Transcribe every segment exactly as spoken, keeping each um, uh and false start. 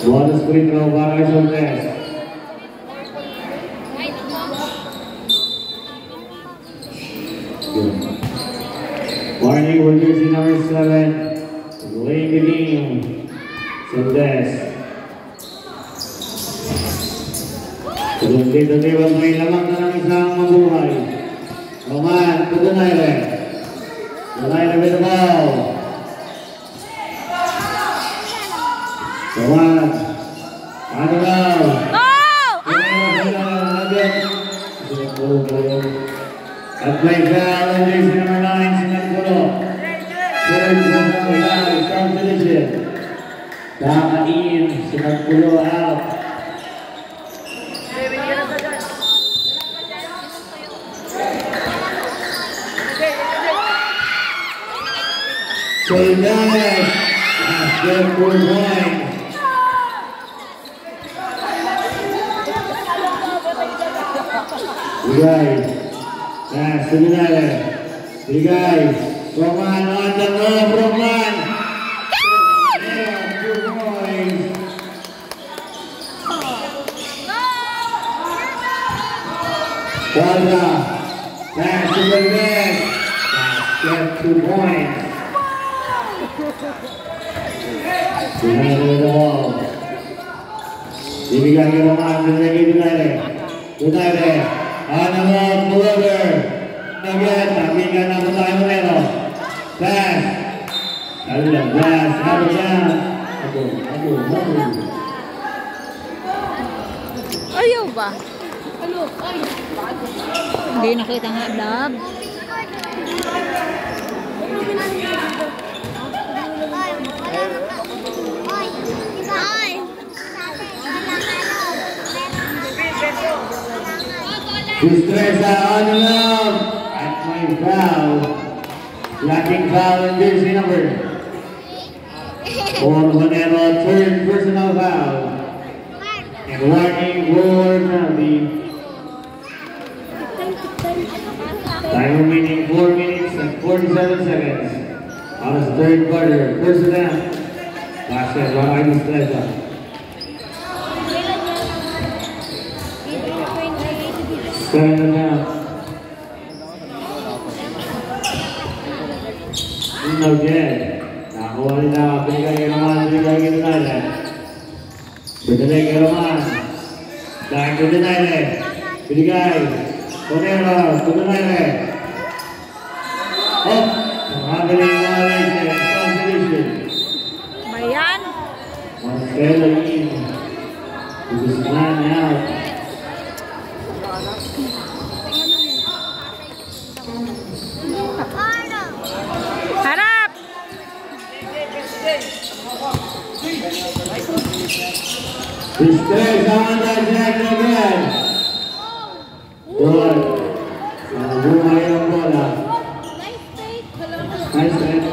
Bonus free throw para kay Soltes. Warning for jersey number seven. Winning the game. Soltes. Dito-dito may lamang na ng isang mabuhay. Roman, Tudunayre. Tudunayre with the ball. Roman. Ano daw? At play foul on jersey number nine, Sinagpulo. Third foul, strong position. Tama in, Sinagpulo out. So nice. Basket for one. Bigay. Pass to the net. Bigay. Roman on the move. Roman. Two points. Bala. Pass to the net. Basket two points. Bigay to the ball. Bigay kay Roman. Bigay kay Dunayre. Dunayre. On the ball, Pullover. Again, nakikita na po tayo Moreno. Pass. Alam, pass. Ano yan? Ako, ako, ako. Ayaw ba? Hindi nakita nga, love. Distressa on the move. At may foul. Lacking foul in jersey number. For Monero, third personal foul. And warning for penalty. Time remaining four minutes and forty-seven seconds. On his third quarter, personal. Basket by Distressa. Stand down. No good. Nakuha nila. Binigay kay Roman. Binigay kay Dunayre. Binigay kay Roman. Dahil kay Dunayre. Binigay. Ponero. Dunayre. Oh! Nakagaling na violation. Consolation. Bayan. Marcelo in. It is nine out. Harap! Distressa on the jack again. Good. Nabuhay ang bola. Nice set.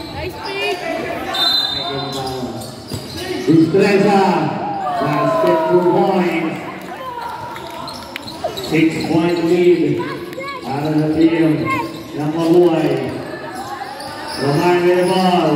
Distressa. Basket two points. Six point lead. Para sa team ng Mabuhay. Roman with the ball.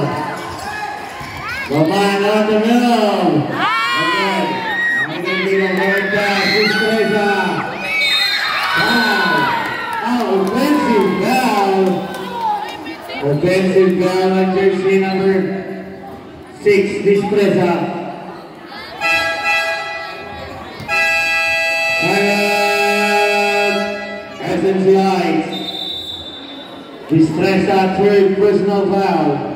Roman on the move. Again. Nakikita ng third pass. Distressa. Foul. Oh, offensive foul. Offensive foul on jersey number six. Distressa. Timeout. S M C Lights. Distressa third personal foul.